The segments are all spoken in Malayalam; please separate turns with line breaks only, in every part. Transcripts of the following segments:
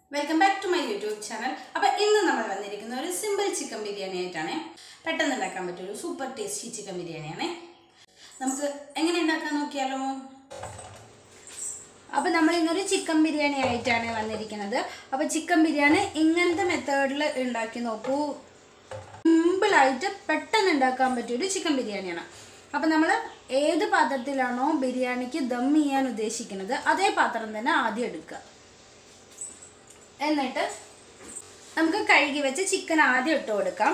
Welcome back to my YouTube channel. അപ്പോൾ ഇന്ന് നമ്മൾ വന്നിരിക്കുന്ന ഒരു സിമ്പിൾ ചിക്കൻ ബിരിയാണി ആയിട്ടാണ്. പെട്ടെന്ന് ഉണ്ടാക്കാൻ പറ്റിയ ഒരു സൂപ്പർ ടേസ്റ്റി ചിക്കൻ ബിരിയാണിയാണ്. നമുക്ക് എങ്ങനെ ഉണ്ടാക്കാൻ നോക്കിയാലോ. അപ്പോൾ നമ്മൾ ഇന്നൊരു ചിക്കൻ ബിരിയാണി ആയിട്ടാണ് വന്നിരിക്കുന്നത്. അപ്പോൾ ചിക്കൻ ബിരിയാണി ഇങ്ങനത്തെ മെത്തേഡിൽ ഉണ്ടാക്കി നോക്കൂ. സിമ്പിളായിട്ട് പെട്ടെന്ന് ഉണ്ടാക്കാൻ പറ്റിയൊരു ചിക്കൻ ബിരിയാണിയാണ്. അപ്പോൾ നമ്മൾ ഏത് പാത്രത്തിലാണോ ബിരിയാണിക്ക് ദം ചെയ്യാൻ ഉദ്ദേശിക്കുന്നത് അതേ പാത്രം തന്നെ ആദ്യം എടുക്കുക. എന്നിട്ട് നമുക്ക് കഴുകി വെച്ച് ചിക്കൻ ആദ്യം ഇട്ട് കൊടുക്കാം.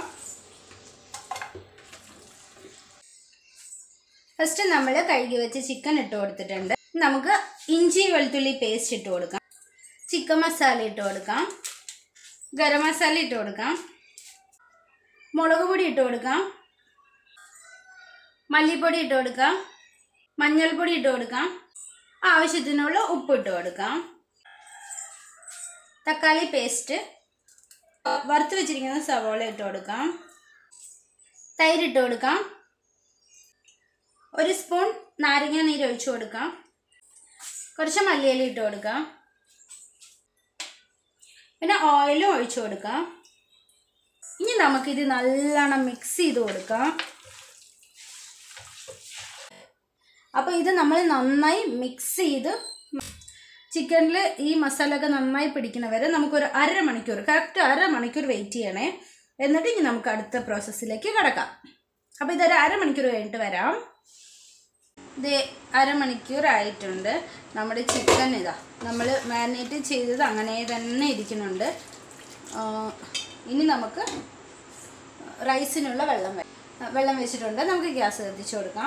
ഫസ്റ്റ് നമ്മൾ കഴുകി വെച്ച് ചിക്കൻ ഇട്ട് കൊടുത്തിട്ടുണ്ട്. നമുക്ക് ഇഞ്ചി വെളുത്തുള്ളി പേസ്റ്റ് ഇട്ട് കൊടുക്കാം. ചിക്കൻ മസാല ഇട്ട് കൊടുക്കാം. ഗരം മസാല ഇട്ട് കൊടുക്കാം. മുളക് പൊടി ഇട്ട് കൊടുക്കാം. മല്ലിപ്പൊടി ഇട്ട് കൊടുക്കാം. മഞ്ഞൾപ്പൊടി ഇട്ട് കൊടുക്കാം. ആവശ്യത്തിനുള്ള ഉപ്പ് ഇട്ട് കൊടുക്കാം. തക്കാളി പേസ്റ്റ്, വറുത്ത് വെച്ചിരിക്കുന്ന സവോള ഇട്ട് കൊടുക്കാം. തൈര് ഇട്ട് കൊടുക്കാം. ഒരു സ്പൂൺ നാരങ്ങ നീര് ഒഴിച്ചു കൊടുക്കാം. കുറച്ച് മല്ലിയില ഇട്ട് കൊടുക്കാം. പിന്നെ ഓയിലും ഒഴിച്ചു കൊടുക്കാം. ഇനി നമുക്കിത് നല്ലോണം മിക്സ് ചെയ്ത് കൊടുക്കാം. അപ്പോൾ ഇത് നമ്മൾ നന്നായി മിക്സ് ചെയ്ത് ചിക്കനിൽ ഈ മസാല ഒക്കെ നന്നായി പിടിക്കുന്ന വരെ നമുക്കൊരു അരമണിക്കൂർ, കറക്റ്റ് അരമണിക്കൂർ വെയിറ്റ് ചെയ്യണേ. എന്നിട്ട് ഇനി നമുക്ക് അടുത്ത പ്രോസസ്സിലേക്ക് കിടക്കാം. അപ്പോൾ ഇതൊരു അരമണിക്കൂർ കഴിഞ്ഞിട്ട് വരാം. ഇത് അരമണിക്കൂർ ആയിട്ടുണ്ട്. നമ്മുടെ ചിക്കൻ ഇതാ നമ്മൾ മാരിനേറ്റ് ചെയ്തത് അങ്ങനെ തന്നെ ഇരിക്കുന്നുണ്ട്. ഇനി നമുക്ക് റൈസിനുള്ള വെള്ളം വെച്ചിട്ടുണ്ട്. നമുക്ക് ഗ്യാസ് കത്തിച്ച് കൊടുക്കാം.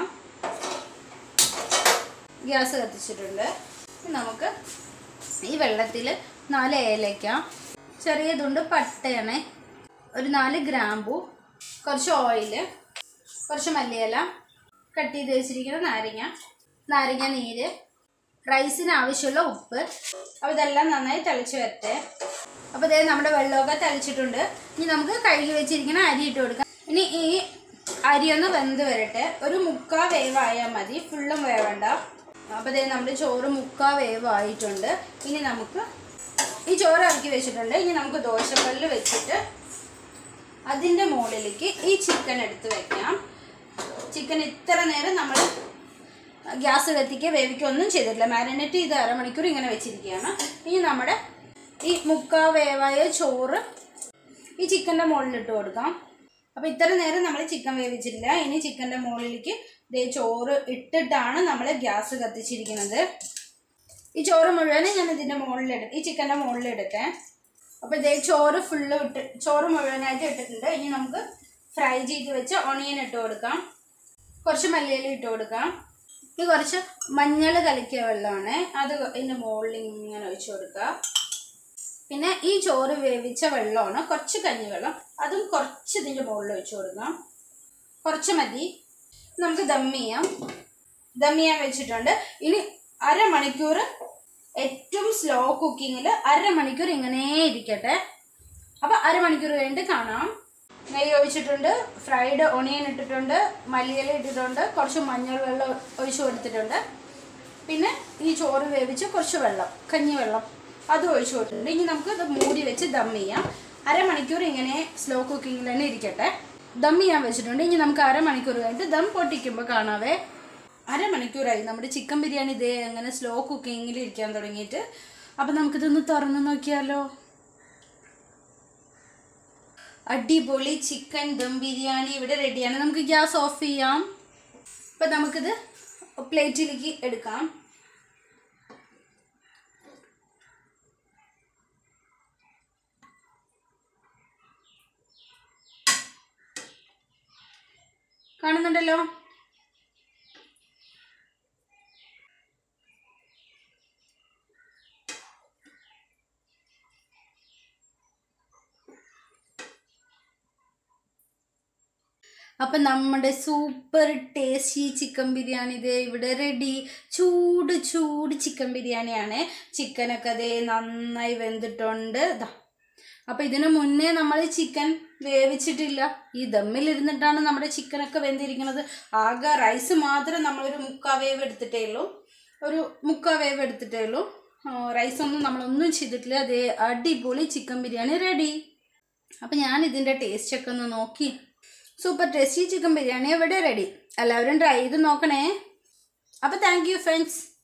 ഗ്യാസ് കത്തിച്ചിട്ടുണ്ട്. നമുക്ക് ഈ വെള്ളത്തിൽ 4 ഏലക്ക, ചെറിയ തുണ്ട് പട്ടയാണ്, ഒരു 4 ഗ്രാമ്പു, കുറച്ച് ഓയില്, കുറച്ച് മല്ലിയില, കട്ട് ചെയ്ത് വെച്ചിരിക്കുന്ന നാരങ്ങ നീര്, റൈസിന് ആവശ്യമുള്ള ഉപ്പ്. അപ്പോൾ ഇതെല്ലാം നന്നായി തിളച്ച് വരട്ടെ. അപ്പോൾ ഇതേ നമ്മുടെ വെള്ളമൊക്കെ തിളച്ചിട്ടുണ്ട്. ഇനി നമുക്ക് കഴുകി വെച്ചിരിക്കുന്ന അരി ഇട്ട് കൊടുക്കാം. ഇനി ഈ അരിയൊന്ന് വെന്ത് വരട്ടെ. ഒരു 3/4 വേവായാൽ മതി, ഫുള്ളും വേവണ്ട. അപ്പോൾ ഇതേ നമ്മുടെ ചോറ് 3/4 വേവായിട്ടുണ്ട്. ഇനി നമുക്ക് ഈ ചോറ് ഇറക്കി വെച്ചിട്ടുണ്ട്. ഇനി നമുക്ക് ദോശക്കല്ല് വെച്ചിട്ട് അതിൻ്റെ മുകളിലേക്ക് ഈ ചിക്കൻ എടുത്ത് വയ്ക്കാം. ചിക്കൻ ഇത്ര നേരം നമ്മൾ ഗ്യാസ് കത്തിക്കുക വേവിക്കുകയൊന്നും ചെയ്തിട്ടില്ല. മാരിനേറ്റ് ചെയ്ത് അരമണിക്കൂർ ഇങ്ങനെ വെച്ചിരിക്കുകയാണ്. ഇനി നമ്മുടെ ഈ 3/4 വേവായ ചോറ് ഈ ചിക്കൻ്റെ മുകളിലിട്ട് കൊടുക്കാം. അപ്പോൾ ഇത്ര നേരം നമ്മൾ ചിക്കൻ വേവിച്ചിട്ടില്ല. ഇനി ചിക്കൻ്റെ മുകളിലേക്ക് ഇതേ ചോറ് ഇട്ടിട്ടാണ് നമ്മൾ ഗ്യാസ് കത്തിച്ചിരിക്കുന്നത്. ഈ ചോറ് മുഴുവനും ഞാൻ ഇതിൻ്റെ ഈ ചിക്കൻ്റെ മുകളിലിടട്ടെ. അപ്പോൾ ഇതേ ചോറ് മുഴുവനായിട്ട് ഇട്ടിട്ടുണ്ട്. ഇനി നമുക്ക് ഫ്രൈ ചെയ്ത് വെച്ച് ഓണിയൻ ഇട്ട് കൊടുക്കാം. കുറച്ച് മല്ലിയില ഇട്ട് കൊടുക്കാം. ഇത് കുറച്ച് മഞ്ഞൾ കലക്കിയ വെള്ളമാണ്, അത് ഇതിൻ്റെ മുകളിൽ ഇങ്ങനെ ഒഴിച്ചു കൊടുക്കുക. പിന്നെ ഈ ചോറ് വേവിച്ച വെള്ളമാണ്, കുറച്ച് കഞ്ഞിവെള്ളം, അതും കുറച്ച് ഇതിൻ്റെ മുകളിൽ ഒഴിച്ചു കൊടുക്കാം. കുറച്ച് മതി. നമുക്ക് ദം ചെയ്യാൻ വെച്ചിട്ടുണ്ട്. ഇനി അരമണിക്കൂർ ഏറ്റവും സ്ലോ കുക്കിങ്ങിൽ അരമണിക്കൂർ ഇങ്ങനെ ഇരിക്കട്ടെ. അപ്പോൾ അരമണിക്കൂർ കഴിഞ്ഞിട്ട് കാണാം. നെയ്യ് ഒഴിച്ചിട്ടുണ്ട്, ഫ്രൈഡ് ഓണിയൻ ഇട്ടിട്ടുണ്ട്, മല്ലിയില ഇട്ടിട്ടുണ്ട്, കുറച്ച് മഞ്ഞൾ വെള്ളം ഒഴിച്ചു കൊടുത്തിട്ടുണ്ട്. പിന്നെ ഈ ചോറ് വേവിച്ച് കുറച്ച് വെള്ളം, കഞ്ഞിവെള്ളം, അത് ഒഴിച്ചു കൊടുത്തിട്ടുണ്ട്. ഇനി നമുക്ക് ഇത് മൂടി വെച്ച് ദം ചെയ്യാം. അരമണിക്കൂർ ഇങ്ങനെ സ്ലോ കുക്കിങ്ങിൽ തന്നെ ഇരിക്കട്ടെ. ദം ചെയ്യാൻ വെച്ചിട്ടുണ്ട്. ഇനി നമുക്ക് അരമണിക്കൂർ കഴിഞ്ഞിട്ട് ദം പൊട്ടിക്കുമ്പോൾ കാണാവേ. അരമണിക്കൂറായി നമ്മുടെ ചിക്കൻ ബിരിയാണി ഇതേ അങ്ങനെ സ്ലോ കുക്കിങ്ങിൽ ഇരിക്കാൻ തുടങ്ങിയിട്ട്. അപ്പം നമുക്കിതൊന്ന് തുറന്ന് നോക്കിയാലോ. അടിപൊളി ചിക്കൻ ദം ബിരിയാണി ഇവിടെ റെഡിയാണ്. നമുക്ക് ഗ്യാസ് ഓഫ് ചെയ്യാം. അപ്പം നമുക്കിത് പ്ലേറ്റിലേക്ക് എടുക്കാം. കാണുന്നുണ്ടല്ലോ. അപ്പം നമ്മുടെ സൂപ്പർ ടേസ്റ്റി ചിക്കൻ ബിരിയാണി ഇതേ ഇവിടെ റെഡി. ചൂട് ചിക്കൻ ബിരിയാണിയാണ്. ചിക്കനൊക്കെ അതേ നന്നായി വെന്തിട്ടുണ്ട്. അപ്പോൾ ഇതിനു മുന്നേ നമ്മൾ ചിക്കൻ വേവിച്ചിട്ടില്ല. ഈ ദമ്മിലിരുന്നിട്ടാണ് നമ്മുടെ ചിക്കനൊക്കെ വെന്തിരിക്കുന്നത്. ആകെ റൈസ് മാത്രം നമ്മളൊരു 3/4 വേവ് എടുത്തിട്ടേ ഉള്ളൂ. റൈസൊന്നും നമ്മളൊന്നും ചെയ്തിട്ടില്ല. അതേ അടിപൊളി ചിക്കൻ ബിരിയാണി റെഡി. അപ്പം ഞാൻ ഇതിൻ്റെ ടേസ്റ്റൊക്കെ ഒന്ന് നോക്കി. സൂപ്പർ ടേസ്റ്റി ചിക്കൻ ബിരിയാണി ഇവിടെ റെഡി. എല്ലാവരും ട്രൈ ചെയ്ത് നോക്കണേ. അപ്പോൾ താങ്ക് യു ഫ്രണ്ട്സ്.